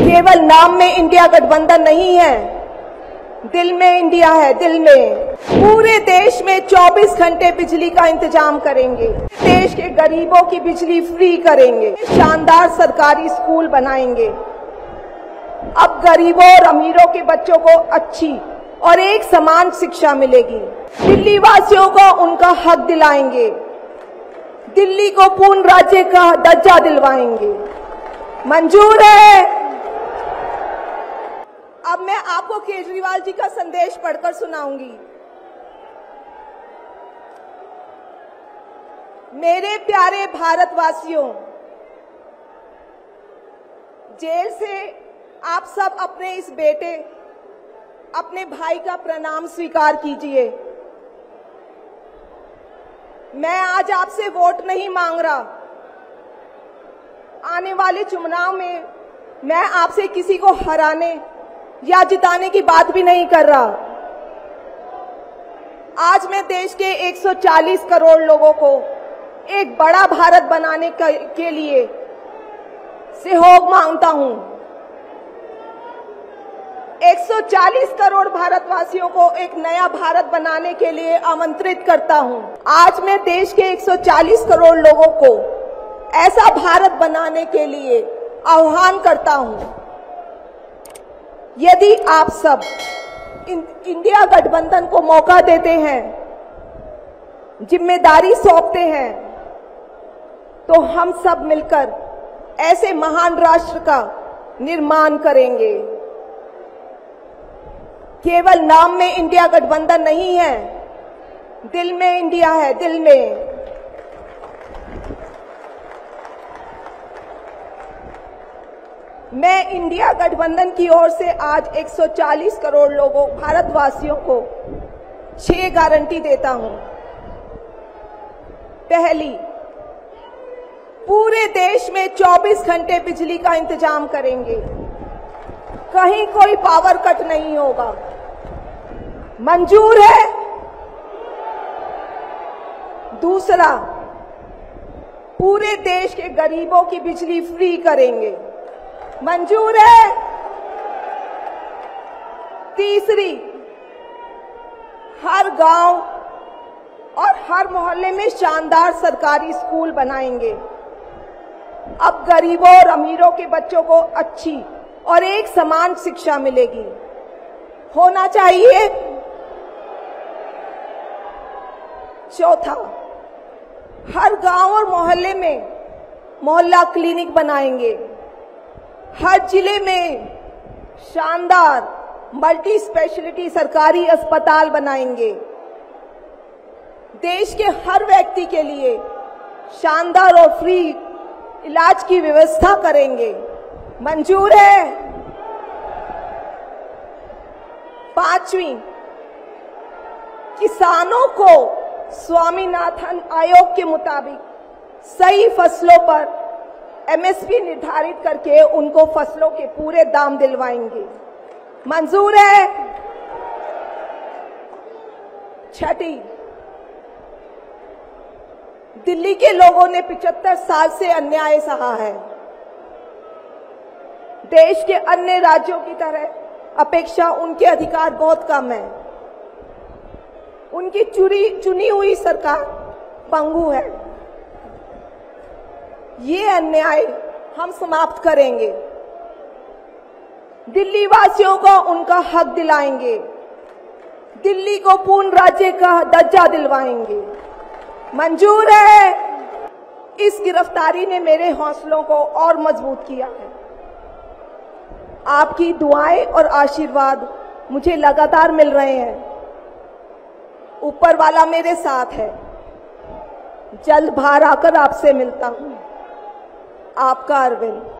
केवल नाम में इंडिया गठबंधन नहीं है, दिल में इंडिया है, दिल में। पूरे देश में 24 घंटे बिजली का इंतजाम करेंगे, देश के गरीबों की बिजली फ्री करेंगे, शानदार सरकारी स्कूल बनाएंगे। अब गरीबों और अमीरों के बच्चों को अच्छी और एक समान शिक्षा मिलेगी। दिल्ली वासियों को उनका हक दिलाएंगे, दिल्ली को पूर्ण राज्य का दर्जा दिलवाएंगे। मंजूर है। अब मैं आपको केजरीवाल जी का संदेश पढ़कर सुनाऊंगी। मेरे प्यारे भारतवासियों, जेल से आप सब अपने इस बेटे, अपने भाई का प्रणाम स्वीकार कीजिए। मैं आज आपसे वोट नहीं मांग रहा। आने वाले चुनाव में मैं आपसे किसी को हराने या जिताने की बात भी नहीं कर रहा। आज मैं देश के 140 करोड़ लोगों को एक बड़ा भारत बनाने के लिए सहयोग मांगता हूं। 140 करोड़ भारतवासियों को एक नया भारत बनाने के लिए आमंत्रित करता हूं। आज मैं देश के 140 करोड़ लोगों को ऐसा भारत बनाने के लिए आह्वान करता हूं। यदि आप सब इंडिया गठबंधन को मौका देते हैं, जिम्मेदारी सौंपते हैं, तो हम सब मिलकर ऐसे महान राष्ट्र का निर्माण करेंगे। केवल नाम में इंडिया गठबंधन नहीं है, दिल में इंडिया है, दिल में। मैं इंडिया गठबंधन की ओर से आज 140 करोड़ लोगों भारतवासियों को 6 गारंटी देता हूं। पहली, पूरे देश में 24 घंटे बिजली का इंतजाम करेंगे, कहीं कोई पावर कट नहीं होगा। मंजूर है। दूसरा, पूरे देश के गरीबों की बिजली फ्री करेंगे। मंजूर है। तीसरी, हर गांव और हर मोहल्ले में शानदार सरकारी स्कूल बनाएंगे। अब गरीबों और अमीरों के बच्चों को अच्छी और एक समान शिक्षा मिलेगी। होना चाहिए। चौथा, हर गांव और मोहल्ले में मोहल्ला क्लिनिक बनाएंगे। हर जिले में शानदार मल्टी स्पेशलिटी सरकारी अस्पताल बनाएंगे। देश के हर व्यक्ति के लिए शानदार और फ्री इलाज की व्यवस्था करेंगे। मंजूर है। पांचवी, किसानों को स्वामीनाथन आयोग के मुताबिक सही फसलों पर एमएसपी निर्धारित करके उनको फसलों के पूरे दाम दिलवाएंगे। मंजूर है। छठी, दिल्ली के लोगों ने 75 साल से अन्याय सहा है। देश के अन्य राज्यों की तरह अपेक्षा उनके अधिकार बहुत कम है। उनकी चुनी हुई सरकार पंगु है। ये अन्याय हम समाप्त करेंगे। दिल्ली वासियों को उनका हक दिलाएंगे, दिल्ली को पूर्ण राज्य का दर्जा दिलवाएंगे। मंजूर है। इस गिरफ्तारी ने मेरे हौसलों को और मजबूत किया है। आपकी दुआएं और आशीर्वाद मुझे लगातार मिल रहे हैं। ऊपर वाला मेरे साथ है। जल्द बाहर आकर आपसे मिलता हूं। आपका अरविंद।